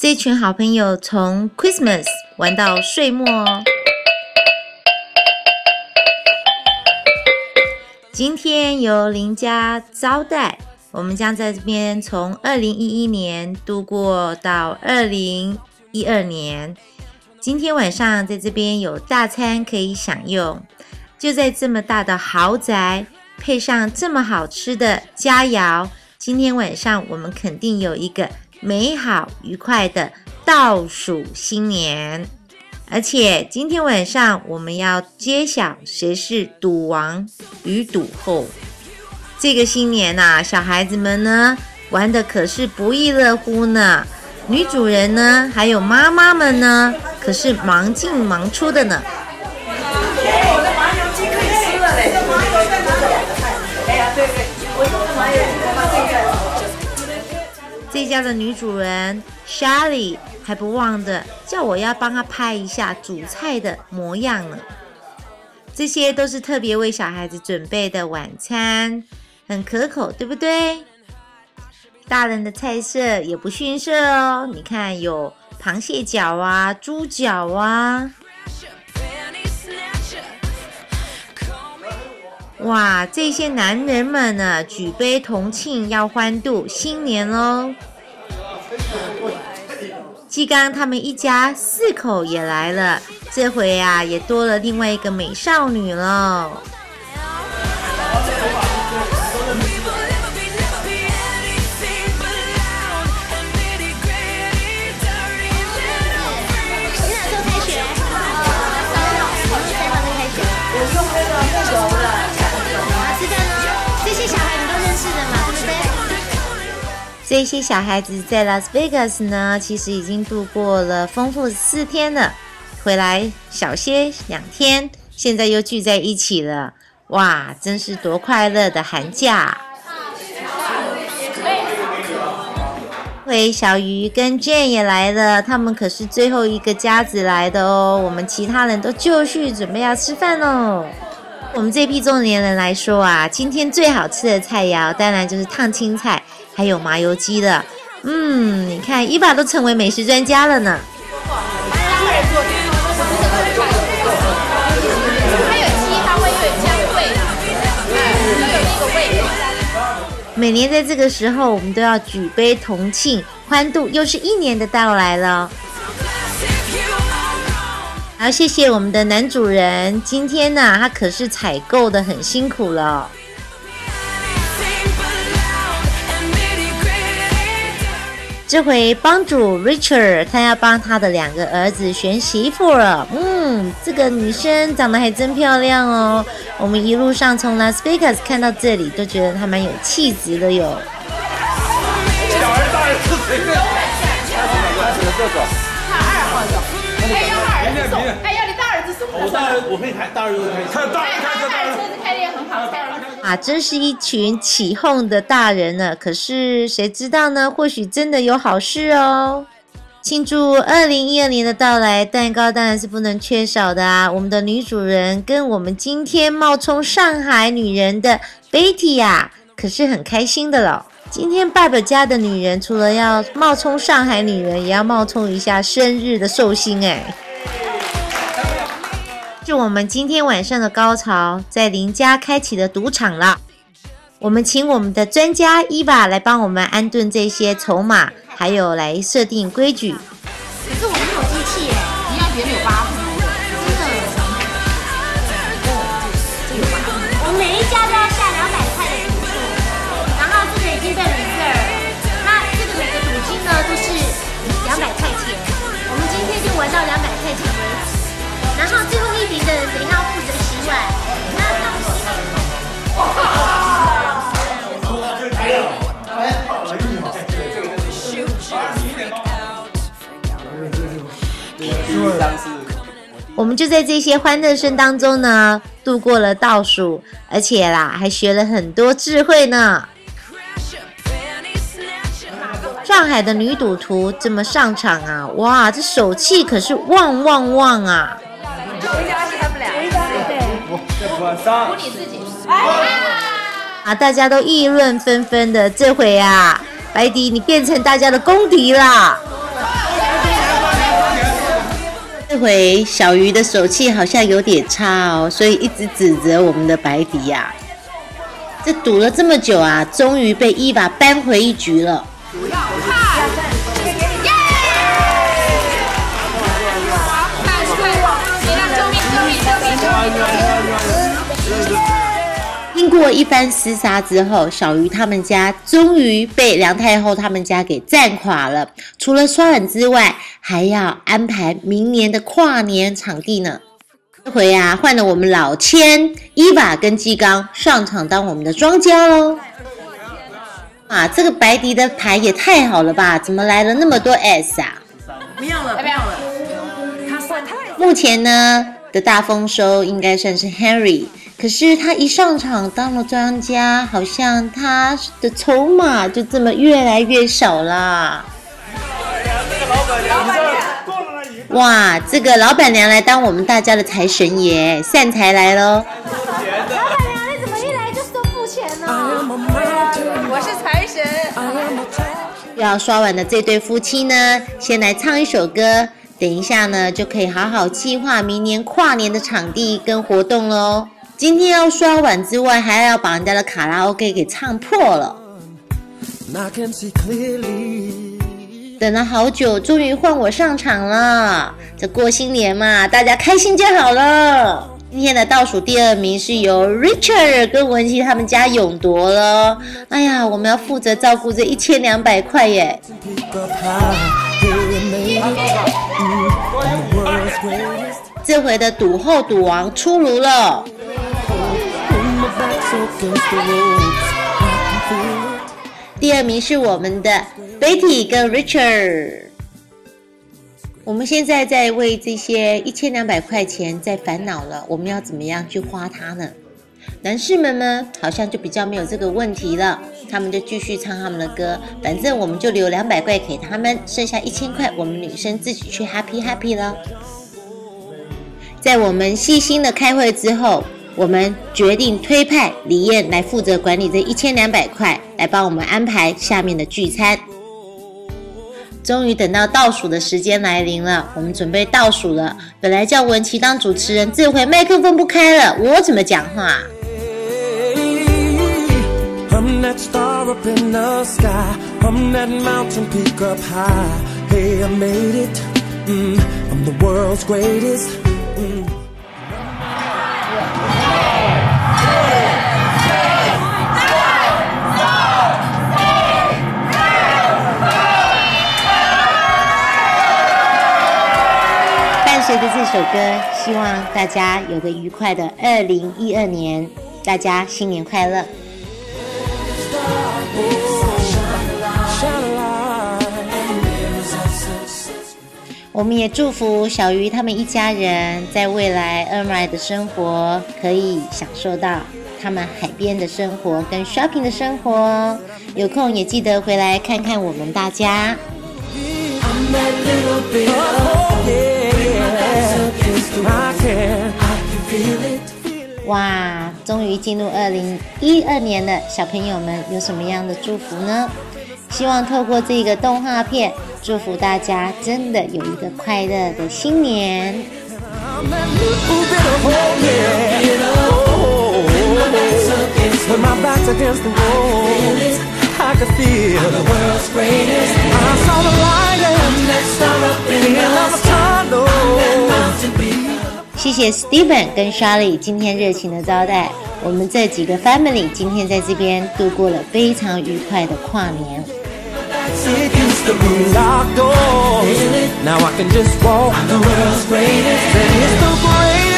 这群好朋友从 Christmas 玩到岁末哦。今天由林家招待，我们将在这边从2011年度过到2012年。今天晚上在这边有大餐可以享用，就在这么大的豪宅，配上这么好吃的佳肴，今天晚上我们肯定有一个美好愉快的倒数新年。而且今天晚上我们要揭晓谁是赌王与赌后。这个新年啊，小孩子们呢玩的可是不亦乐乎呢，女主人呢还有妈妈们呢可是忙进忙出的呢。 我的麻油鸡可以吃了嘞！哎呀，对，我用的麻油鸡的这家的女主人 Shelly 还不忘的叫我要帮她拍一下煮菜的模样呢。这些都是特别为小孩子准备的晚餐，很可口，对不对？大人的菜色也不逊色哦，你看有螃蟹脚啊、猪脚啊。哇，这些男人们呢，举杯同庆，要欢度新年喽！纪刚他们一家4口也来了，这回啊也多了另外一个美少女了。这些小孩子在 Las Vegas 呢，其实已经度过了丰富4天了，回来小歇2天，现在又聚在一起了。哇，真是多快乐的寒假！回小鱼跟 Jane 也来了，他们可是最后一个家子来的哦，我们其他人都就绪准备要吃饭喽。我们这批中年人来说啊，今天最好吃的菜肴当然就是烫青菜还有麻油鸡了。你看伊爸都成为美食专家了呢。 它有鸡它会有姜味啦，都有那个味道。 每年在这个时候我们都要举杯同庆，欢度又是1年的到来了。好，谢谢我们的男主人，今天呢他可是采购的很辛苦了。这回帮主 Richard 他要帮他的2个儿子选媳妇了。这个女生长得还真漂亮哦。我们一路上从 Las Vegas 看到这里，都觉得她蛮有气质的哟。 小儿大儿子随便。 他2号的，要他儿子送，要你大儿子送。 我大儿，我可以开大儿子可以开。大儿子车子开得也很好。 啊，真是一群起哄的大人呢。可是谁知道呢？或许真的有好事哦。庆祝2012年的到来，蛋糕当然是不能缺少的啊。我们的女主人跟我们今天冒充上海女人的 Betty 呀，可是很开心的了。今天爸爸家的女人除了要冒充上海女人，也要冒充一下生日的寿星哎。是我们今天晚上的高潮，在林家开启的赌场了。我们请我们的专家伊爸来帮我们安顿这些筹码，还有来设定规矩。 可是我们没有机器耶，你要别人有8分，真的。 我们每一家都要下200块的赌注，然后这个已经被reserve，那这个每个赌金呢都是200块钱，我们今天就玩到200块钱为止。然后最后一名的人等一下要负责洗碗，那到洗我们就在这些欢乐声当中呢，度过了倒数，而且啦，还学了很多智慧呢。上海的女赌徒这么上场啊，哇，这手气可是旺旺旺啊！ 我一家是他们俩， 我你自己。 啊，大家都议论纷纷的。这回啊，白迪你变成大家的公敌啦！ 这回小鱼的手气好像有点差哦，所以一直指责我们的白迪呀。这赌了这么久啊，终于被伊娃扳回一局了。经过一番厮杀之后，小鱼他们家终于被梁太后他们家给战垮了。除了刷碗之外，还要安排明年的跨年场地呢。这回啊，换了我们老千、伊娃跟纪刚上场当我们的庄家喽。啊，这个白迪的牌也太好了吧？怎么来了那么多 S 啊？ 不要了，不要了。 目前呢的大丰收应该算是 Henry。可是他一上场当了庄家，好像他的筹码就这么越来越少啦。哇，这个老板娘来当我们大家的财神爷，善财来咯。 老板娘，你怎么一来就说付钱呢？ 我是财神。 要刷碗的这对夫妻呢，先来唱一首歌，等一下呢就可以好好计划明年跨年的场地跟活动咯。今天要刷碗之外，还要把人家的卡拉 OK 给唱破了。等了好久，终于换我上场了。这过新年嘛，大家开心就好了。今天的倒数第2名是由 Richard 跟文琪他们家勇夺了。哎呀，我们要负责照顾这1200块耶。这回的赌后赌王出炉了。第2名是我们的 Betty 跟 Richard。我们现在在为这些1200块钱在烦恼了，我们要怎么样去花它呢？男士们呢，好像就比较没有这个问题了，他们就继续唱他们的歌，反正我们就留200块给他们，剩下1000块我们女生自己去 happy 了。在我们细心的开会之后，我们决定推派李燕来负责管理这1200块，来帮我们安排下面的聚餐。终于等到倒数的时间来临了，我们准备倒数了。本来叫文琪当主持人，这回麦克风不开了，我怎么讲话？I'm that star up in the sky. I'm that mountain peak up high. Hey, I made it. I'm the world's greatest. 伴随着这首歌，希望大家有个愉快的2012年，大家新年快乐！我们也祝福小鱼他们一家人在未来Ermine的生活可以享受到他们海边的生活跟 shopping 的生活。有空也记得回来看看我们大家。哇，终于进入2012年了，小朋友们有什么样的祝福呢？希望透过这个动画片，祝福大家真的有一个快乐的新年。谢谢 Steven 跟 Charlie 今天热情的招待，我们这几个 family 今天在这边度过了非常愉快的跨年。It used to be locked doors. Now I can just walk. I'm the world's greatest. And it's the greatest.